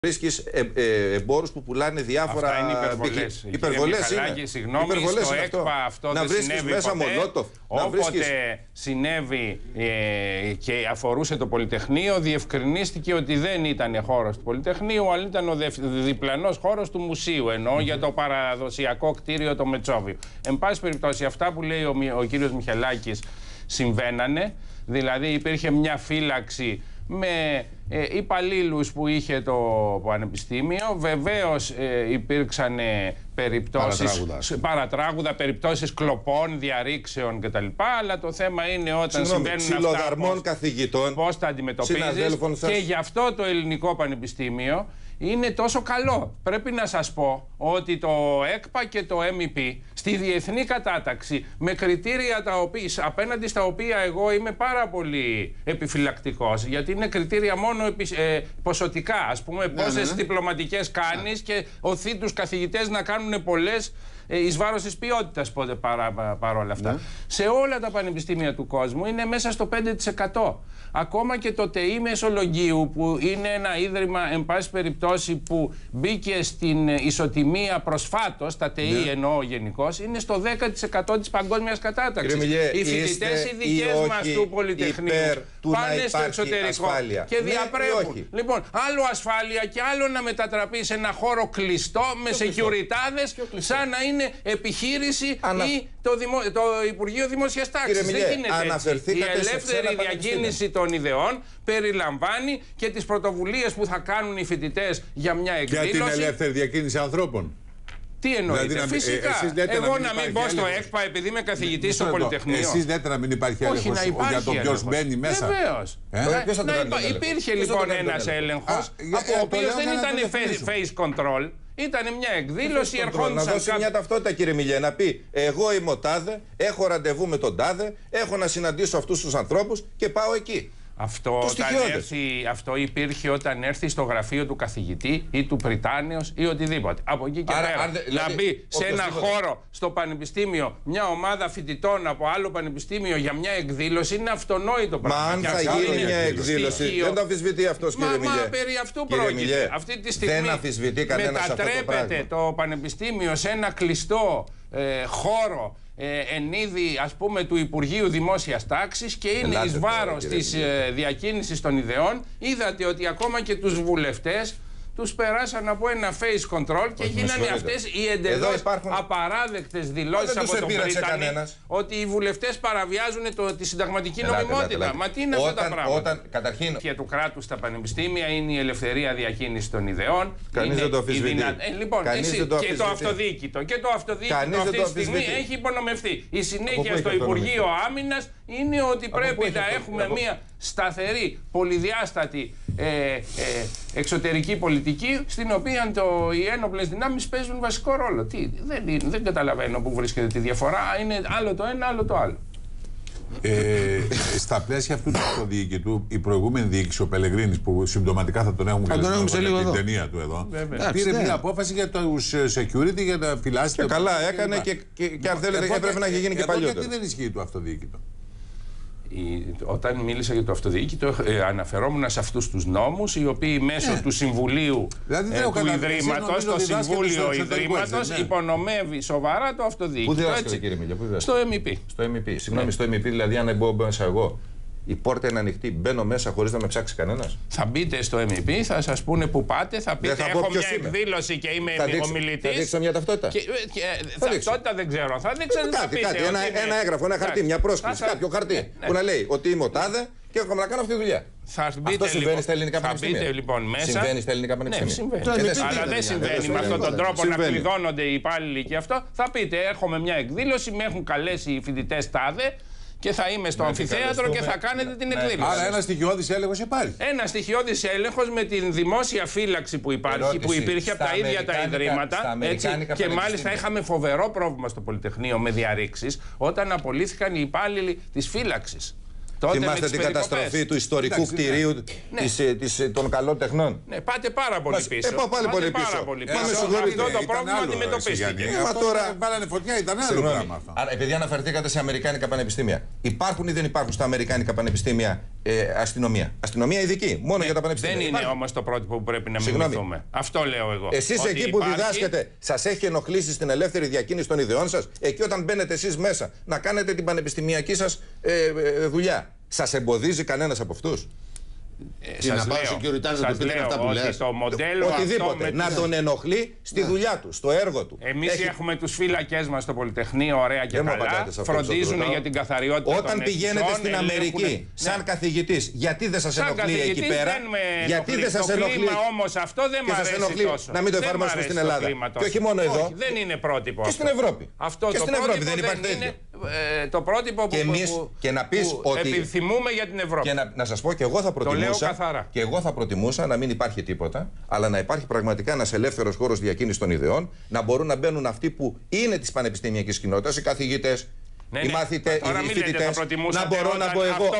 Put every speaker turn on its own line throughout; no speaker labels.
Βρίσκεις εμπόρους που πουλάνε διάφορα.
Αυτά είναι υπερβολές.
Υπερβολές
είναι. Συγγνώμη, στο ΕΚΠΑ αυτό δεν συνέβη
μέσα
ποτέ.
Μολότοφ.
Όποτε συνέβη και αφορούσε το Πολυτεχνείο, διευκρινίστηκε ότι δεν ήταν χώρος του Πολυτεχνείου, αλλά ήταν ο διπλανός χώρος του μουσείου, ενώ για το παραδοσιακό κτίριο το Μετσόβιο. Εν πάση περιπτώσει, αυτά που λέει ο κύριος Μιχελάκης συμβαίνανε, δηλαδή υπήρχε μια φύλαξη με υπαλλήλους που είχε το Πανεπιστήμιο. Βεβαίως υπήρξαν περιπτώσεις παρατράγουδα, περιπτώσεις κλοπών, διαρρήξεων κτλ. Αλλά το θέμα είναι όταν συμβαίνουν αυτά,
καθηγητών,
πώς τα αντιμετωπίζεις. Και γι' αυτό το Ελληνικό Πανεπιστήμιο είναι τόσο καλό. Πρέπει να σας πω ότι το ΕΚΠΑ και το MEP στη διεθνή κατάταξη με κριτήρια απέναντι στα οποία εγώ είμαι πάρα πολύ επιφυλακτικός, γιατί είναι κριτήρια μόνο ποσοτικά, ας πούμε πόσες διπλωματικές κάνεις και οθεί τους καθηγητές να κάνουν πολλές εις βάρος της ποιότητας παρόλα αυτά. Σε όλα τα πανεπιστήμια του κόσμου είναι μέσα στο 5%. Ακόμα και το ΤΕΗ Μεσολογγίου, που είναι ένα ίδρυμα εν πάση περιπτώσει που μπήκε στην ισοτιμία προσφάτως, τα ΤΕΗ εννοώ γενικώς, είναι στο 10% της παγκόσμιας κατάταξης. Οι φοιτητές οι δικές μας του Πολυτεχνείου πάνε στο εξωτερικό και διαπρέπουν. Λοιπόν, άλλο ασφάλεια και άλλο να μετατραπεί σε ένα χώρο κλειστό με σεκιουριτάδες, σαν να είναι επιχείρηση ή το Υπουργείο Δημόσιας Τάξης. Δεν γίνεται έτσι. Η ελεύθερη διακίνηση των ιδεών περιλαμβάνει και τις πρωτοβουλίες που θα κάνουν οι φοιτητές για μια εκδήλωση.
Για την ελεύθερη διακίνηση ανθρώπων.
Τι εννοείτε, δηλαδή, φυσικά. Εγώ να μην μπω στο ΕΚΠΑ επειδή είμαι καθηγητής στο Πολυτεχνείο.
Εσείς λέτε να μην υπάρχει έλεγχος για το ποιος μπαίνει μέσα.
Βεβαίως. Υπήρχε λοιπόν ένας έλεγχος, ο οποίος δεν ήταν face control. Ήταν μια εκδήλωση, ερχόντουσαν.
Να δώσει μια ταυτότητα, κύριε Μιλιέ, να πει: εγώ είμαι ο τάδε, έχω ραντεβού με τον τάδε, έχω να συναντήσω αυτούς τους ανθρώπους και πάω εκεί.
Αυτό υπήρχε όταν έρθει στο γραφείο του καθηγητή ή του πριτάνεως ή οτιδήποτε. Από εκεί και πέρα. Να μπει σε ένα χώρο στο πανεπιστήμιο μια ομάδα φοιτητών από άλλο πανεπιστήμιο για μια εκδήλωση είναι αυτονόητο πράγμα.
Μα αν θα γίνει μια εκδήλωση, δεν το αμφισβητεί αυτός, κύριε Μιλιέ.
Μα περί αυτού πρόκειται. Αυτή τη στιγμή μετατρέπεται το πανεπιστήμιο σε ένα κλειστό χώρο εν είδη, ας πούμε, του Υπουργείου Δημόσιας Τάξης και είναι εις βάρος της διακίνησης των ιδεών. Είδατε ότι ακόμα και τους βουλευτές τους περάσαν από ένα face control και γίνανε αυτές οι εντελώς απαράδεκτες δηλώσεις από τον Πρίτανη ότι οι βουλευτές παραβιάζουν τη συνταγματική νομιμότητα. Μα τι είναι αυτά τα πράγματα.
Καταρχήν,
και του κράτους στα πανεπιστήμια είναι η ελευθερία διακίνηση των ιδεών.
Κανείς δεν το αμφισβητεί.
Λοιπόν, και το αυτοδιοίκητο. Και το αυτοδιοίκητο αυτή τη στιγμή έχει υπονομευθεί. Η συνέχεια στο Υπουργείο Άμυνας είναι ότι πρέπει να έχουμε μια σταθερή, πολυδιάστατη εξωτερική πολιτική, στην οποία οι ένοπλες δυνάμεις παίζουν βασικό ρόλο. Δεν καταλαβαίνω πού βρίσκεται τη διαφορά. Είναι άλλο το ένα, άλλο το άλλο.
Στα πλαίσια αυτού του αυτοδιοικητού, η προηγούμενη διοίκηση, ο Πελεγρίνης, που συμπτωματικά θα τον έχουμε
σε λίγο
την ταινία του εδώ, πήρε μια απόφαση για τους security, για τα φυλάσσια.
Καλά έκανε και αν θέλετε έπρεπε να έχει γίνει και παλιότερα.
Γιατί δεν ισχύει το αυτοδιοίκητο.
Όταν μίλησα για το αυτοδιοίκητο, αναφερόμουν σε αυτούς τους νόμους, οι οποίοι μέσω του Συμβουλίου του Ιδρύματος, το Συμβούλιο Ιδρύματος, υπονομεύει σοβαρά το αυτοδιοίκητο.
Πού διδάσκεται, κύριε Μιλιέ,
στο MEP.
Στο MEP. Συγγνώμη, στο MEP, δηλαδή, αν μπω μέσα εγώ, η πόρτα είναι ανοιχτή, μπαίνω μέσα χωρίς να με ψάξει κανένας.
Θα μπείτε στο MEP, θα σας πούνε που πάτε, θα πείτε έχω μια εκδήλωση και είμαι ομιλητής.
Θα δείξω μια ταυτότητα.
Ταυτότητα δεν ξέρω. Θα δείξω
κάτι, ένα έγγραφο, ένα χαρτί, μια πρόσκληση, κάποιο χαρτί που να λέει ότι είμαι ο τάδε και έχω να κάνω αυτή τη δουλειά. Αυτό συμβαίνει στα ελληνικά πανεπιστήμια.
Θα μπείτε λοιπόν μέσα.
Συμβαίνει στα ελληνικά πανεπιστήμια.
Ναι, συμβαίνει. Αλλά δεν συμβαίνει με αυτόν τον τρόπο να κλειδώνονται οι υπάλληλοι και αυτό. Θα πείτε έρχομαι μια εκδήλωση, με έχουν καλέσει οι φοιτητές τάδε. Και θα είμαι στο αμφιθέατρο και θα κάνετε την εκδήλωση.
Άρα ένα στοιχειώδης έλεγχος υπάρχει.
Ένα στοιχειώδης έλεγχος με την δημόσια φύλαξη που υπάρχει, που υπήρχε από τα ίδια τα ιδρύματα. Και μάλιστα είχαμε φοβερό πρόβλημα στο Πολυτεχνείο με διαρρήξεις όταν απολύθηκαν οι υπάλληλοι της φύλαξης.
Θυμάστε την καταστροφή του ιστορικού κτηρίου των καλών τεχνών.
Ναι, πάτε πάρα πολύ πίσω.
Πάω πάλι πολύ πίσω.
Αυτό το πρόβλημα αντιμετωπίστηκε.
Μα τώρα βάλανε φωτιά, ήταν άλλο πράγμα αυτό.
Άρα, επειδή αναφερθήκατε σε αμερικάνικα πανεπιστήμια, υπάρχουν ή δεν υπάρχουν στα αμερικάνικα πανεπιστήμια αστυνομία. Αστυνομία ειδική, μόνο για τα πανεπιστήμια.
Δεν είναι όμως το πρότυπο που πρέπει να μιμηθούμε. Αυτό λέω εγώ.
Εσείς εκεί που διδάσκετε, σας έχει ενοχλήσει στην ελεύθερη διακίνηση των ιδεών σας, εκεί όταν μπαίνετε εσείς μέσα να κάνετε την πανεπιστημιακή σας δουλειά, σας εμποδίζει κανένας από αυτούς?
Να πάω σε security να του πείτε αυτά που λες.
Οτιδήποτε. Να τον ενοχλεί στη δουλειά του, στο έργο του.
Εμείς έχουμε τους φύλακές μας στο Πολυτεχνείο, ωραία και καλά. Φροντίζουν για την καθαριότητα.
Όταν πηγαίνετε στην Αμερική, σαν καθηγητής, γιατί δεν σας ενοχλεί εκεί πέρα? Γιατί δεν σας ενοχλεί?
Όμως αυτό δεν μ' αρέσει τόσο.
Να μην το εφαρμόσουμε στην Ελλάδα. Και όχι μόνο εδώ.
Δεν είναι πρότυπο.
Και στην Ευρώπη.
Και
στην Ευρώπη δεν υπάρχει τέτοιο.
Το πρότυπο που επιθυμούμε για την Ευρώπη.
Και να σας πω, και εγώ θα προτιμούσα. Και εγώ θα προτιμούσα να μην υπάρχει τίποτα, αλλά να υπάρχει πραγματικά ένας ελεύθερος χώρος διακίνησης των ιδεών, να μπορούν να μπαίνουν αυτοί που είναι της πανεπιστημιακής κοινότητας, οι καθηγητές, οι μαθητές, οι φοιτητές. Να μπορώ να πω εγώ,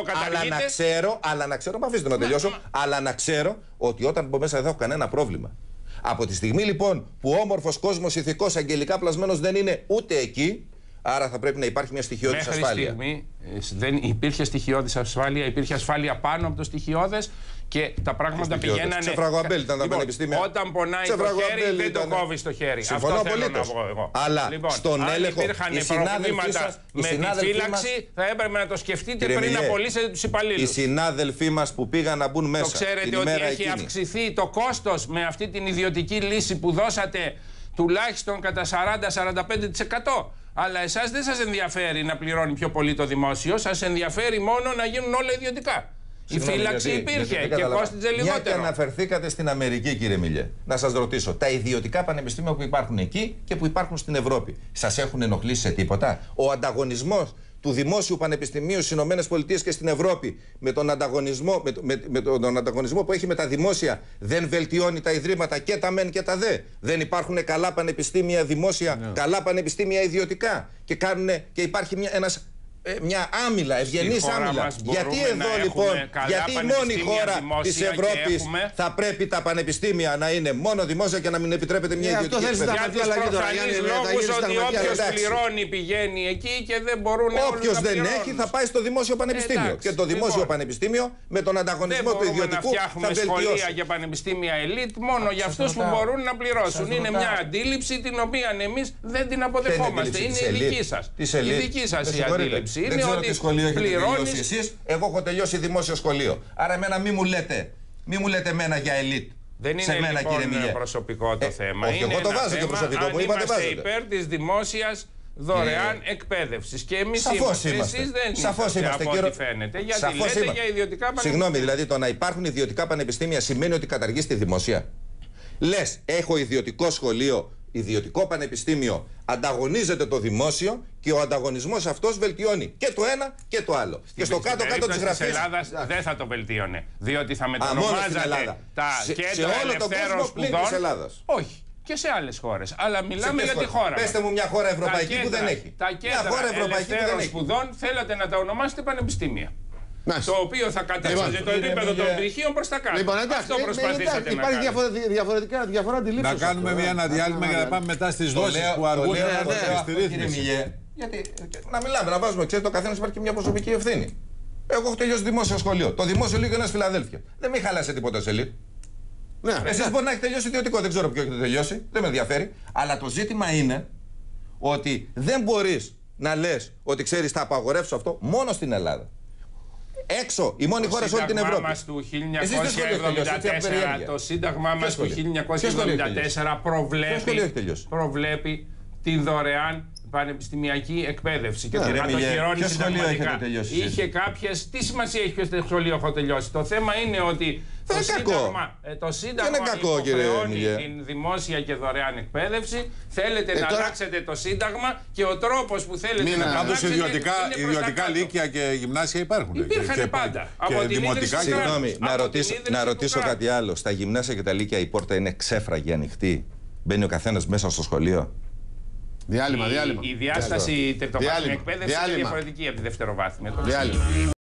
αλλά να ξέρω, μα αφήστε να τελειώσω, αλλά να ξέρω ότι όταν μπω μέσα δεν έχω κανένα πρόβλημα. Από τη στιγμή λοιπόν που ο όμορφος κόσμος ηθικός αγγελικά πλασμένος δεν είναι ούτε εκεί, άρα θα πρέπει να υπάρχει μια στοιχειώδης ασφάλεια.
Μέχρι στιγμή δεν υπήρχε στοιχειώδης ασφάλεια, υπήρχε ασφάλεια πάνω από το στοιχειώδες και τα πράγματα πηγαίνανε.
Ξεφραγοαμπέλ ήταν τα πανεπιστήμια.
Όταν πονάει το χέρι, δεν το κόβει το χέρι.
Συμφωνώ απολύτως. Αλλά στον έλεγχο,
αν υπήρχαν προβλήματα με τη φύλαξη, θα έπρεπε να το σκεφτείτε πριν απολύσετε τους υπαλλήλους.
Οι συνάδελφοί μας που πήγαν να μπουν μέσα.
Το ξέρετε ότι έχει αυξηθεί το κόστος με αυτή την ιδιωτική λύση που δώσατε τουλάχιστον κατά 40-45%. Αλλά εσάς δεν σας ενδιαφέρει να πληρώνει πιο πολύ το δημόσιο, σας ενδιαφέρει μόνο να γίνουν όλα ιδιωτικά. Η φύλαξη υπήρχε και κόστιζε λιγότερο.
Μια και αναφερθήκατε στην Αμερική, κύριε Μιλιέ, να σας ρωτήσω, τα ιδιωτικά πανεπιστήμια που υπάρχουν εκεί και που υπάρχουν στην Ευρώπη, σας έχουν ενοχλήσει σε τίποτα? Ο ανταγωνισμός του δημόσιου πανεπιστημίου στις ΗΠΑ και στην Ευρώπη με τον ανταγωνισμό που έχει με τα δημόσια δεν βελτιώνει τα ιδρύματα και τα μεν και τα δε? Δεν υπάρχουν καλά πανεπιστήμια δημόσια, καλά πανεπιστήμια ιδιωτικά και υπάρχει μια άμυλα, ευγενής άμυλα. Γιατί εδώ λοιπόν, γιατί η μόνη χώρα της Ευρώπης θα πρέπει τα πανεπιστήμια να είναι μόνο δημόσια και να μην επιτρέπεται μια ιδιωτική εκπαίδευση?
Για τους προφανείς λόγους ότι όποιος πληρώνει πηγαίνει εκεί και δεν μπορούν να πληρώνουν.
Όποιος δεν έχει θα πάει στο δημόσιο πανεπιστήμιο. Και το δημόσιο πανεπιστήμιο με τον ανταγωνισμό του ιδιωτικού θα βελτιώσει.
Δεν μπορούμε να φτιάχνουμε σχολεία για πανεπιστήμια ελίτ μόνο για αυτούς που μπορούν να πληρώσουν. Είναι μια αντίληψη την οποία εμείς δεν την αποδεχόμαστε. Είναι η δική σας η αντίληψη.
Δεν ξέρω τι σχολείο έχετε τελειώσει εσείς. Εγώ έχω τελειώσει δημόσιο σχολείο. Άρα εμένα μη μου λέτε εμένα για ελίτ.
Δεν είναι λοιπόν προσωπικό το θέμα.
Όχι, εγώ το βάζω και προσωπικό. Μου είπατε βάζετε.
Είμαστε υπέρ της δημόσιας δωρεάν εκπαίδευσης. Και εμείς είμαστε. Εσείς δεν είσαστε από ό,τι φαίνεται. Γιατί λέτε για ιδιωτικά πανεπιστήμια.
Συγγνώμη, δηλαδή το να υπάρχουν ιδιωτικά πανεπιστήμια σημαίνει ότι καταργείς τη δημόσια? Λες, έχω ιδιωτικό σχολείο, ιδιωτικό πανεπιστήμιο, ανταγωνίζεται το δημόσιο και ο ανταγωνισμός αυτός βελτιώνει και το ένα και το άλλο. Και στο κάτω-κάτω της γραφής.
Της Ελλάδας δεν θα το βελτίωνε. Διότι θα μετανομάζατε τα κέντρα ελευθέρων σπουδών. Όχι. Και σε άλλες χώρες. Αλλά μιλάμε για τη χώρα.
Πέστε μου μια χώρα ευρωπαϊκή που δεν έχει.
Τα κέντρα ελευθέρων σπουδών θέλατε να τα ονομάσετε πανεπιστήμια. Το οποίο θα κατέβαζε το επίπεδο των πτυχίων προς τα κάτω. Αυτό προσπαθήσατε να κάνετε.
Υπάρχει διαφορά αντιλήψεων.
Να κάνουμε ένα διάλειμμα για να πάμε μετά στις δόσεις που αργούν στη ρύθμιση.
Γιατί να μιλάμε, να βάζουμε, ξέρετε, το καθένας υπάρχει και μια προσωπική ευθύνη. Εγώ έχω τελειώσει δημόσιο σχολείο. Το δημόσιο λίγο είναι στη Φιλαδέλφια. Δεν με χαλάσε τίποτα σε ελίτ. Εσείς μπορεί να έχετε τελειώσει ιδιωτικό, δεν ξέρω ποιο έχετε τελειώσει, δεν με ενδιαφέρει. Αλλά το ζήτημα είναι ότι δεν μπορείς να λες ότι ξέρεις, θα απαγορεύσω αυτό μόνο στην Ελλάδα. Έξω, η μόνη χώρα σε όλη την Ευρώπη.
Το Σύνταγμά μας του 1974 προβλέπει την δωρεάν πανεπιστημιακή εκπαίδευση και το κατοχυρώνει συνταγματικά. Είχε κάποιες. Τι σημασία έχει ποιο σχολείο έχω τελειώσει? Το θέμα είναι ότι το Σύνταγμα υποχρεώνει την δημόσια και δωρεάν εκπαίδευση. Θέλετε να αλλάξετε το Σύνταγμα και ο τρόπος που θέλετε να αλλάξετε.
Ιδιωτικά λύκεια και γυμνάσια υπάρχουν.
Υπήρχαν πάντα.
Συγγνώμη, να ρωτήσω κάτι άλλο. Στα γυμνάσια και τα λύκεια η πόρτα είναι ξέφραγη, ανοιχτή? Μπαίνει ο καθένας μέσα στο σχολείο?
Διάλειμμα.
Η διάσταση τριτοβάθμια εκπαίδευση είναι διαφορετική από τη δευτεροβάθμια.